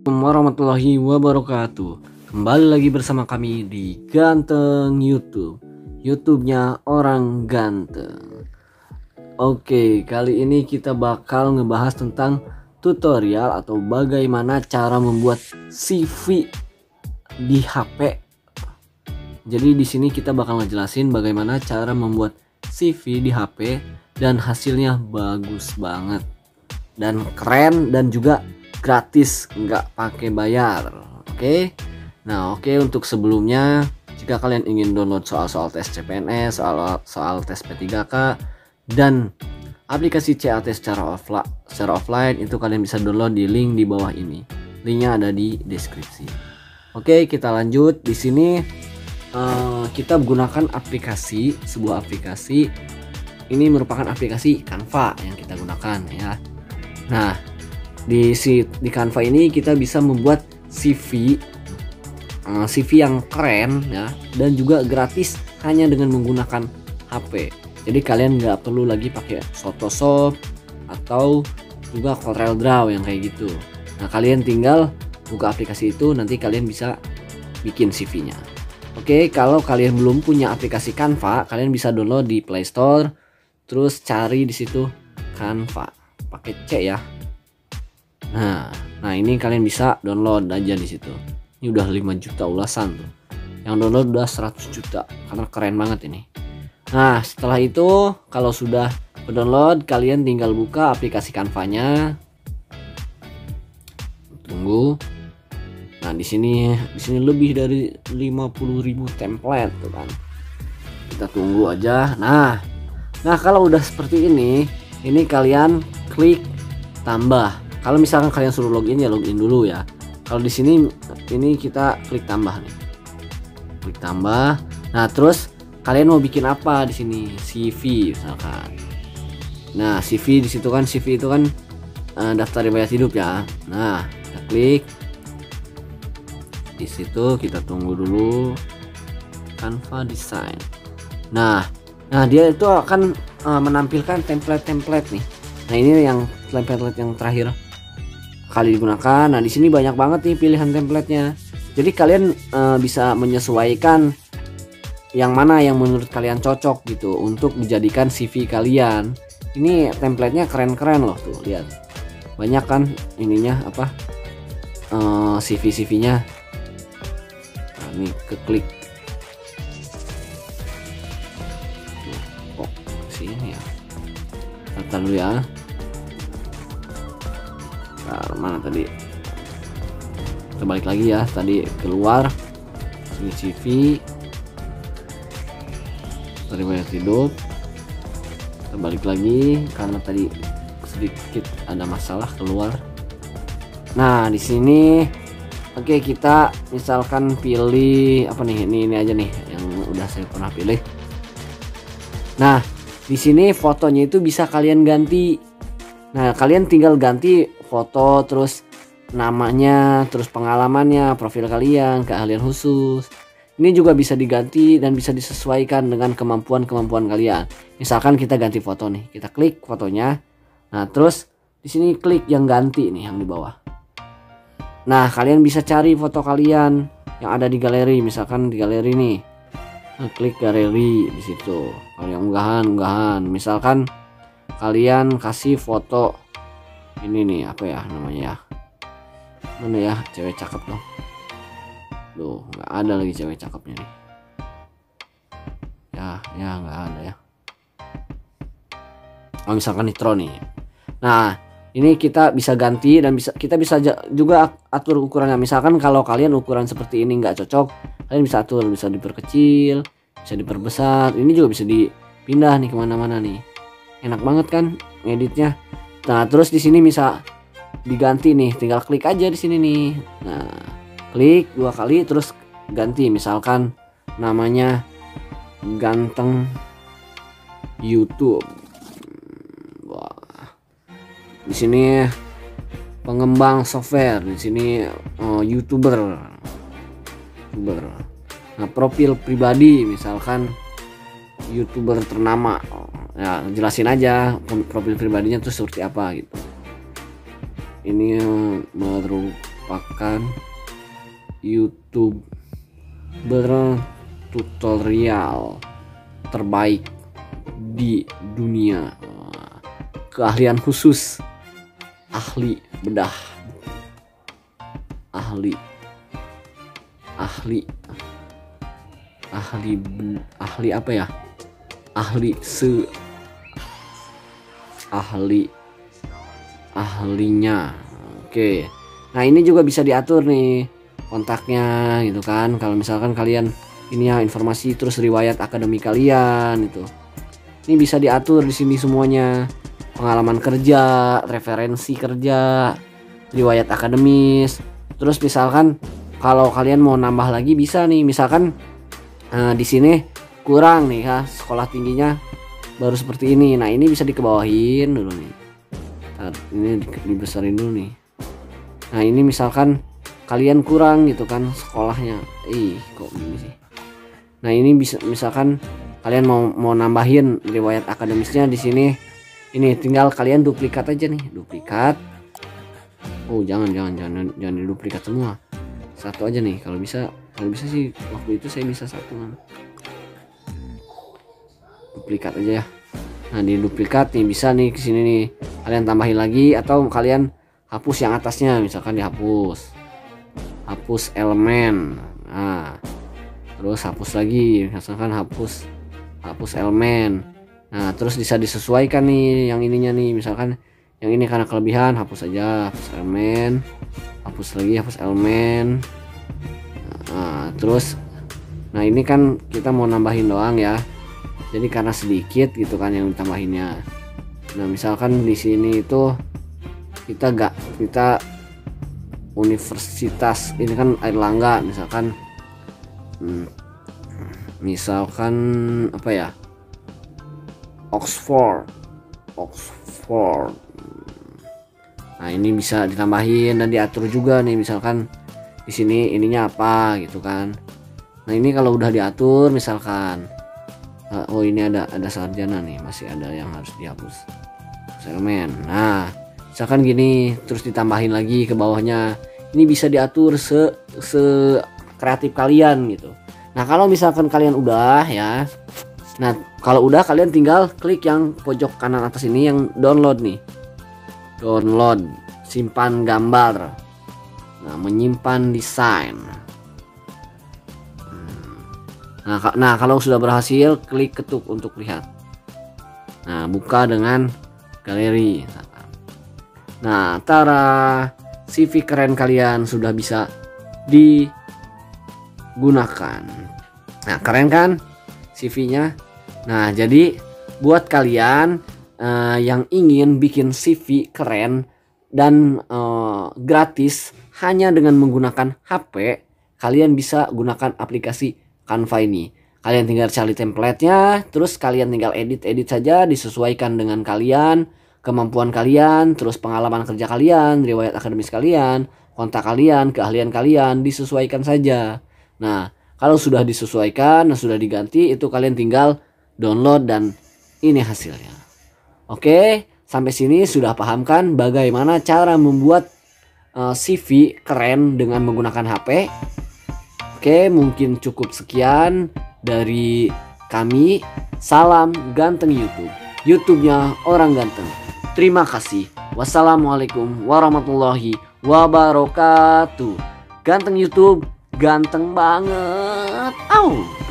Assalamualaikum warahmatullahi wabarakatuh. Kembali lagi bersama kami di Ganteng YouTube, YouTube-nya orang ganteng. Oke, kali ini kita bakal ngebahas tentang tutorial atau bagaimana cara membuat CV di HP. Jadi di sini kita bakal ngejelasin bagaimana cara membuat CV di HP dan hasilnya bagus banget dan keren dan juga gratis, nggak pakai bayar. Oke. Nah, untuk sebelumnya, jika kalian ingin download soal-soal tes CPNS, soal tes P3K dan aplikasi CAT secara offline itu kalian bisa download di link di bawah ini. Linknya ada di deskripsi. Oke, kita lanjut. Di sini kita menggunakan sebuah aplikasi. Ini merupakan aplikasi Canva yang kita gunakan ya. Nah, di Canva ini kita bisa membuat CV yang keren ya, dan juga gratis hanya dengan menggunakan HP. Jadi kalian nggak perlu lagi pakai Photoshop atau juga CorelDRAW yang kayak gitu. Nah, kalian tinggal buka aplikasi itu, nanti kalian bisa bikin CV-nya. Oke, kalau kalian belum punya aplikasi Canva, kalian bisa download di Play Store, terus cari di situ Canva pakai C ya. Nah ini kalian bisa download aja di situ. Ini udah 5 juta ulasan tuh. Yang download udah 100 juta karena keren banget ini. Nah, setelah itu kalau sudah download, kalian tinggal buka aplikasi Canva-nya. Tunggu. Nah, di sini lebih dari 50.000 template tuh kan. Kita tunggu aja. Nah, kalau udah seperti ini kalian klik tambah. Kalau misalkan kalian suruh login ya login dulu ya. Kalau di sini ini kita klik tambah nih. Klik tambah. Nah, terus kalian mau bikin apa di sini? CV misalkan. Nah, CV di situ kan, CV itu kan daftar riwayat hidup ya. Nah, kita klik. Di situ kita tunggu dulu. Canva design. Nah, dia itu akan menampilkan template-template nih. Nah, ini yang template yang terakhir kali digunakan. Nah, di sini banyak banget nih pilihan templatenya. Jadi kalian bisa menyesuaikan yang mana yang menurut kalian cocok gitu untuk dijadikan CV kalian. Ini templatenya keren-keren loh tuh, lihat. Banyak kan ininya apa? CV-nya. Nah, ini keklik. Kok sini ya? Bentar dulu ya. Nah, mana tadi? Kita balik lagi ya. Tadi keluar sini CV riwayat hidup. Kita balik lagi karena tadi sedikit ada masalah keluar. Nah, di sini oke, kita misalkan pilih apa nih? Ini aja nih yang udah saya pernah pilih. Nah, di sini fotonya itu bisa kalian ganti. Nah, kalian tinggal ganti foto, terus namanya, terus pengalamannya, profil kalian, keahlian khusus. Ini juga bisa diganti dan bisa disesuaikan dengan kemampuan kalian. Misalkan kita ganti foto nih, kita klik fotonya. Nah, terus di sini klik yang ganti nih yang di bawah. Nah, kalian bisa cari foto kalian yang ada di galeri, misalkan di galeri nih. Nah, klik galeri di situ. Kalau yang unggahan, misalkan kalian kasih foto ini nih, apa ya namanya ya, mana ya, cewek cakep dong. Duh, nggak ada lagi cewek cakepnya nih ya, nggak ada ya. Misalkan Nitro nih. Nah, ini kita bisa ganti dan kita bisa juga atur ukurannya. Misalkan kalau kalian ukuran seperti ini nggak cocok, kalian bisa atur, bisa diperkecil, bisa diperbesar. Ini juga bisa dipindah nih kemana-mana nih. Enak banget kan ngeditnya. Nah, terus di sini bisa diganti nih, tinggal klik aja di sini nih. Nah, klik 2 kali terus ganti, misalkan namanya Ganteng YouTube. Wah. Di sini pengembang software, di sini YouTuber. Nah, profil pribadi misalkan YouTuber ternama. Ya, jelasin aja profil pribadinya tuh seperti apa gitu. Ini merupakan YouTuber tutorial terbaik di dunia. Keahlian khusus ahli bedah, ahli apa ya, ahlinya. Oke, nah ini juga bisa diatur nih kontaknya gitu kan. Kalau misalkan kalian ini ya informasi terus riwayat akademik kalian itu, ini bisa diatur di sini semuanya. Pengalaman kerja, referensi kerja, riwayat akademis. Terus misalkan kalau kalian mau nambah lagi bisa nih, misalkan di sini kurang nih ya sekolah tingginya baru seperti ini. Nah ini bisa dikebawahin dulu nih. Ini dibesarin dulu nih. Nah ini misalkan kalian kurang gitu kan sekolahnya. Kok gini sih? Nah ini bisa misalkan kalian mau nambahin riwayat akademisnya di sini. Ini tinggal kalian duplikat aja nih, duplikat. Oh jangan duplikat semua, satu aja nih kalau bisa sih. Waktu itu saya bisa satu kan, duplikat aja ya. Nah di duplikat nih bisa nih kesini nih kalian tambahin lagi, atau kalian hapus yang atasnya, misalkan dihapus, hapus elemen. Nah terus hapus lagi, misalkan hapus elemen. Nah terus bisa disesuaikan nih yang ininya nih, misalkan yang ini karena kelebihan hapus aja, hapus elemen, hapus lagi, hapus elemen. Nah terus nah ini kan kita mau nambahin doang ya, jadi karena sedikit gitu kan yang ditambahinnya. Nah misalkan di sini itu kita universitas ini kan Airlangga, misalkan apa ya, Oxford. Nah ini bisa ditambahin dan diatur juga nih, misalkan di sini ininya apa gitu kan. Nah ini kalau udah diatur misalkan oh ini ada sarjana nih, masih ada yang harus dihapus elemen. Nah misalkan gini terus ditambahin lagi ke bawahnya, ini bisa diatur se kreatif kalian gitu. Nah kalau misalkan kalian udah ya, nah kalau udah kalian tinggal klik yang pojok kanan atas ini yang download nih, download, simpan gambar. Nah menyimpan desain. Nah kalau sudah berhasil klik ketuk untuk lihat. Nah buka dengan galeri. Nah tara, CV keren kalian sudah bisa digunakan. Nah keren kan CV-nya. Nah jadi buat kalian yang ingin bikin CV keren dan gratis hanya dengan menggunakan HP, kalian bisa gunakan aplikasi Canva ini. Kalian tinggal cari template-nya, terus kalian tinggal edit saja, disesuaikan dengan kalian, kemampuan kalian, terus pengalaman kerja kalian, riwayat akademis kalian, kontak kalian, keahlian kalian, disesuaikan saja. Nah kalau sudah disesuaikan, sudah diganti, itu kalian tinggal download dan ini hasilnya. Oke, sampai sini sudah paham kan bagaimana cara membuat CV keren dengan menggunakan HP? Oke, mungkin cukup sekian dari kami. Salam ganteng YouTube, YouTube-nya orang ganteng. Terima kasih. Wassalamualaikum warahmatullahi wabarakatuh. Ganteng YouTube, ganteng banget. Au.